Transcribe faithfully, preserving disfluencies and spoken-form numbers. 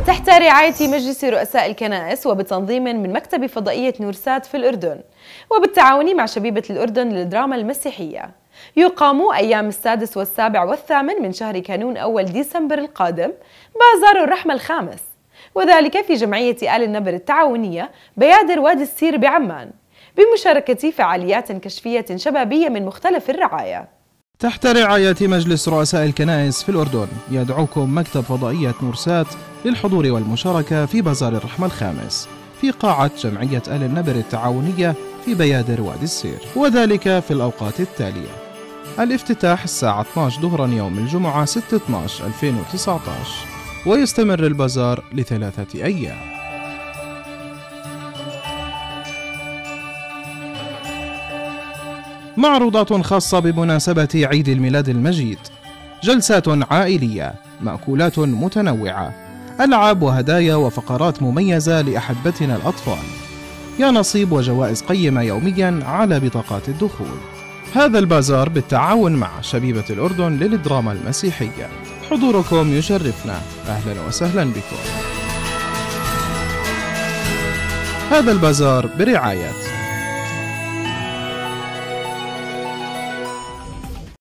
تحت رعاية مجلس رؤساء الكنائس وبتنظيم من مكتب فضائية نورسات في الأردن وبالتعاون مع شبيبة الأردن للدراما المسيحية، يقام أيام السادس والسابع والثامن من شهر كانون أول ديسمبر القادم بازار الرحمة الخامس، وذلك في جمعية آل النبر التعاونية بيادر وادي السير بعمان، بمشاركة فعاليات كشفية شبابية من مختلف الرعاية. تحت رعاية مجلس رؤساء الكنائس في الأردن يدعوكم مكتب فضائية نورسات للحضور والمشاركة في بازار الرحمة الخامس في قاعة جمعية آل النبر التعاونية في بيادر وادي السير، وذلك في الأوقات التالية: الافتتاح الساعة اثنتي عشرة ظهرا يوم الجمعة ستة اثني عشر ألفين وتسعة عشر، ويستمر البازار لثلاثة أيام. معروضات خاصة بمناسبة عيد الميلاد المجيد، جلسات عائلية، مأكولات متنوعة، ألعاب وهدايا وفقرات مميزة لأحبتنا الأطفال، يا نصيب وجوائز قيمة يوميا على بطاقات الدخول. هذا البازار بالتعاون مع شبيبة الأردن للدراما المسيحية. حضوركم يشرفنا، أهلا وسهلا بكم. هذا البازار برعاية